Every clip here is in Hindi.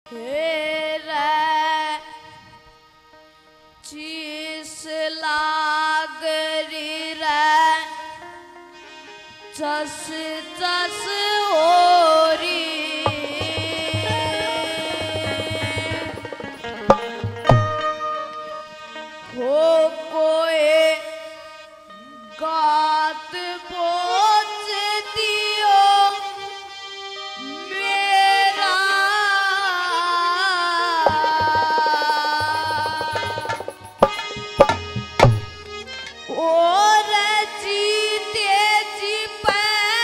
चीस लागरी रे चस चस होरी हो कोई गात बोझ दियो मेरा और जीते जी पे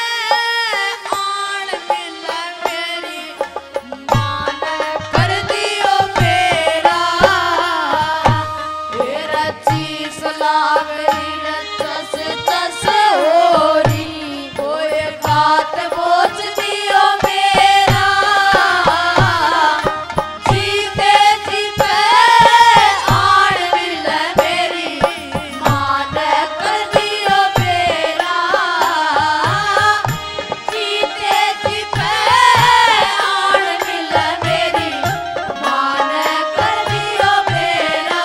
आन मिल मेरी मान कर दियो मेरा मेरा चीज लागरी चस चस होरी कोई बात बोझ दियो मेरा जीते जी पे आन मिल मेरी मान कर दियो मेरा जीते जी पे आन मिल मेरी मान कर दियो मेरा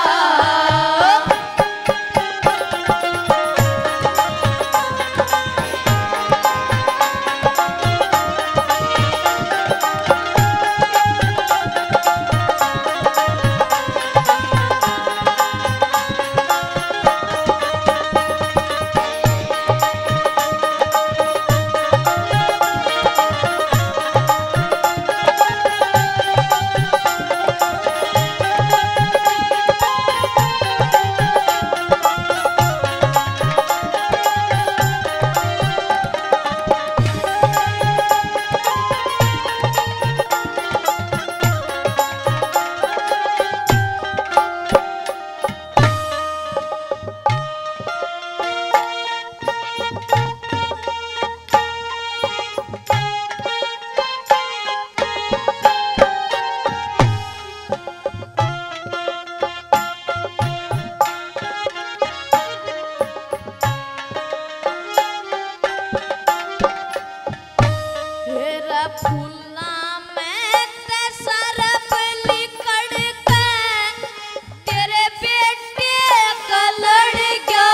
हेरा फूला में ते सरप लिकड़ के तेरे बेटे का लड़ गया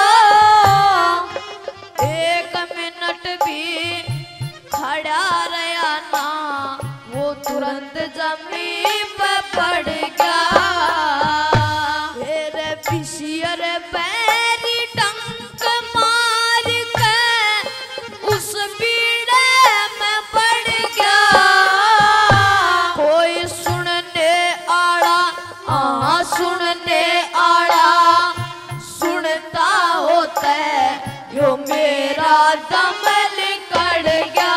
एक मिनट भी खड़ा रहा ना वो तुरंत जमीन पे पड़ गया मेरे पिसियर पैरी डंक मार के उस बीड़े में पड़ गया कोई सुनने आड़ा सुनने आड़ा सुनता होता यो मेरा दम निकल गया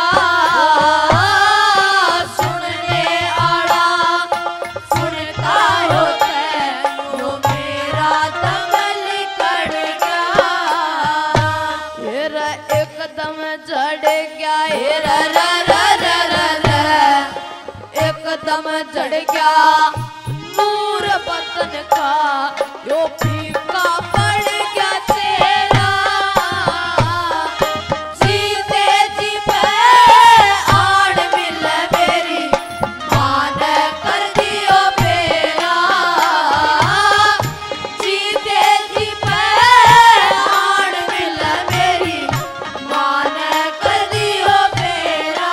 सुनने आड़ा सुनता होता यो मेरा दम निकल गया हेरा एकदम जड़ गया हेरा रा रा रा रा रा एकदम जड़ गया नूर बदन का यो फीका पड़ गया तेरा जीते जी पे आड़ मिल मेरी मान कर दियो मेरा जीते जी पे आड़ मिल मेरी मान कर दियो मेरा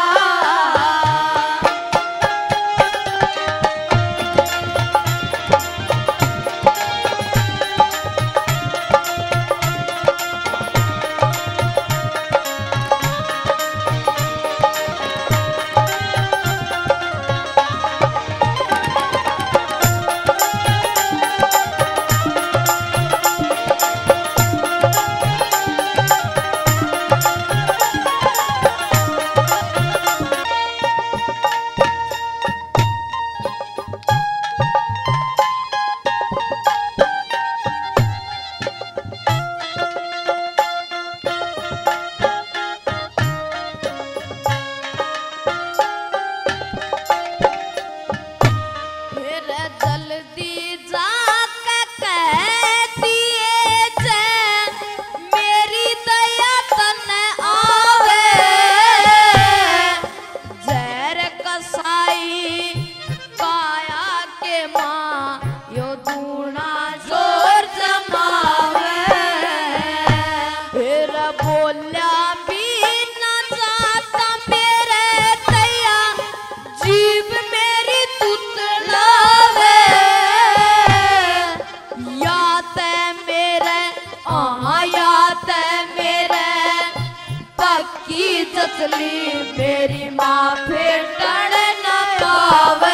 चली मेरी माँ फेटन न पावे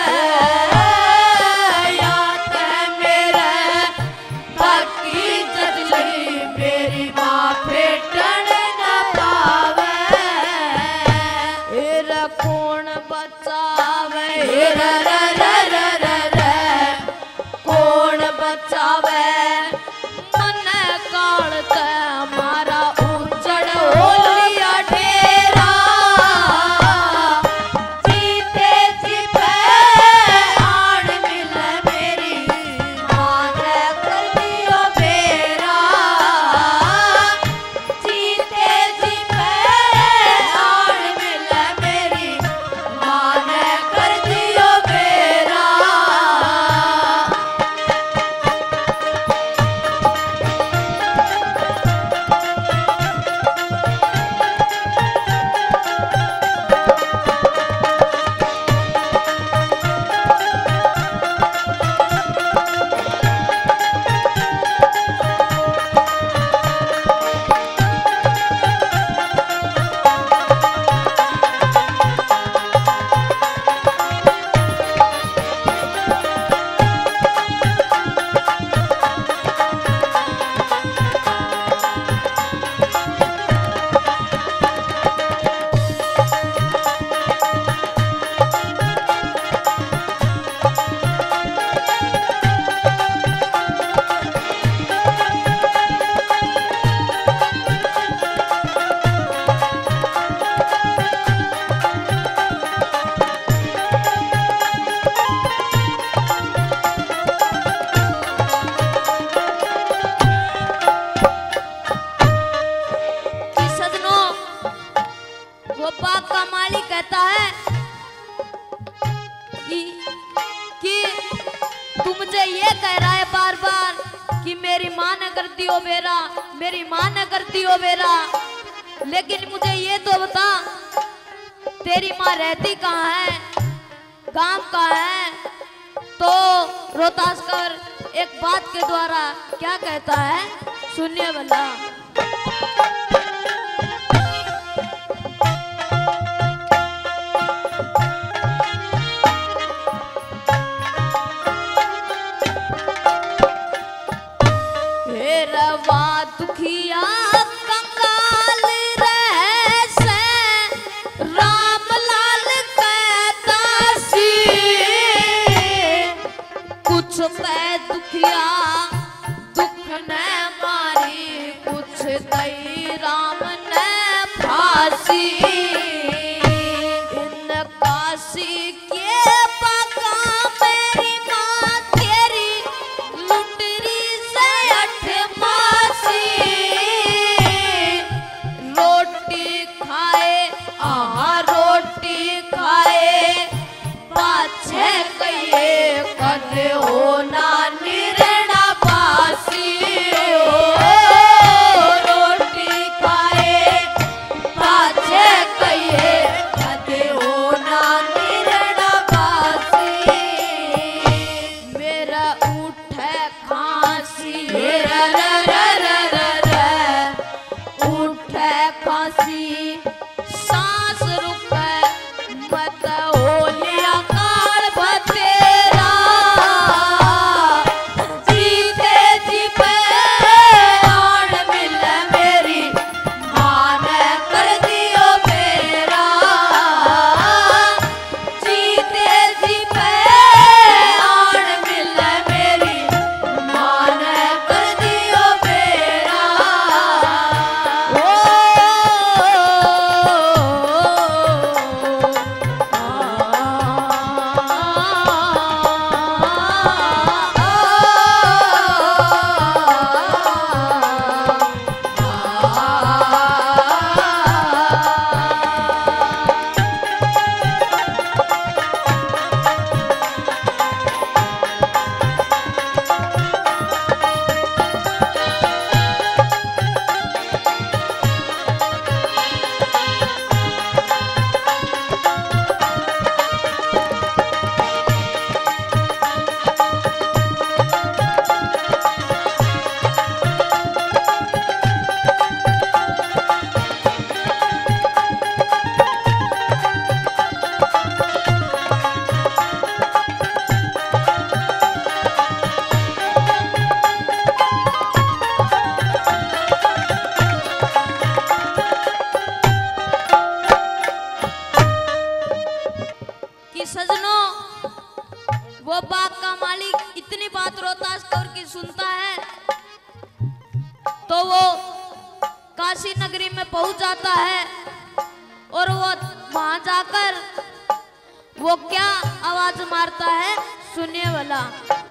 याद मेरे बाकी चली मेरी माँ फेटन न पावे हेरा कौन बचावे हेरा कौन बचावे मन काल ते मारा उजड़ हो लिया डेरा जीते जी पे आड़ मिल मेरी माँ ने कर दियो बेरा जीते जी पे आड़ मिल मेरी माँ ने कर दियो बेरा गोपाल का मालिक कहता है कि तू मुझे ये कह रहा है बार बार कि मेरी माँ न करती हो बेरा मेरी माँ न करती हो बेरा लेकिन मुझे ये तो बता तेरी माँ रहती कहाँ है गांव कहाँ है तो रोहतासकर एक बात के द्वारा क्या कहता है सुनिए भला रवा दुखिया कंगाल रह से राम लाल कहता सी कुछ पे दुखिया दुख न मारी कुछ दई राम ने फांसी इन काशी के पका मेरी माँ तेरी लुंडरी से रोटी खाए रोटी खाए पाछे कहिए कद होना निर्णा पासी रोटी खाए पाछे कहिए कद होना निर्णा पासी मेरा उठे खांसी उठे खांसी सांस रुके मत हो लिया काल बतेरा वो बाग का मालिक इतनी बात रोहतास कौर की सुनता है तो वो काशी नगरी में पहुंच जाता है और वो वहां जाकर वो क्या आवाज मारता है सुनिए वाला।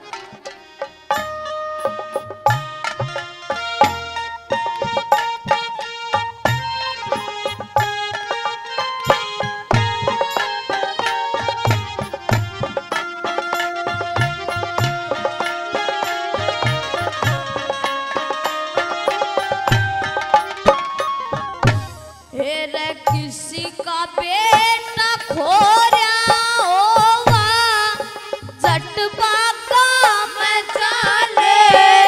किसी का बेटा खोया होगा जटपा काम चाले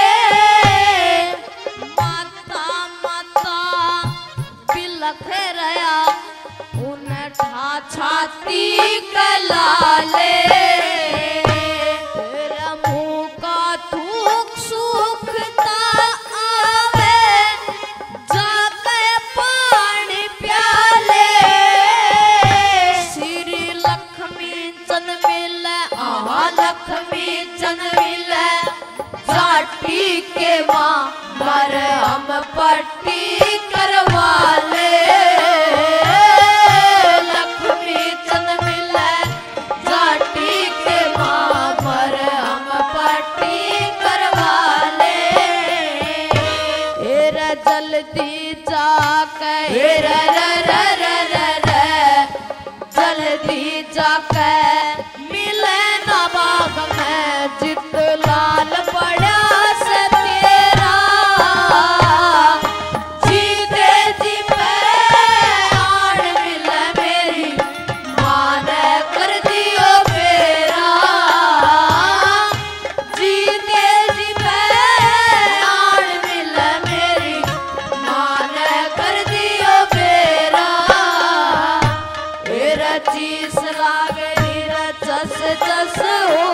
माता माता बिलख रहा उन्हें ठा छाती कला ले मुँह का थूक सूखता लक्ष्मी चंद्र जाटी के माँ मर हम पट्टी करवा ले लक्ष्मी चंद्र जाटी के माँ मर हम पट्टी करवा ले हेरा जल्दी जाके हेरा जल्दी जाके बाग में चित लाल पड़ा से तेरा जीते जी पे आड़ मिले मेरी माँ ने कर दियो फेरा जीते जी पे आड़ मिले मेरी माँ ने कर दियो फेरा चीज लागे जस जस हो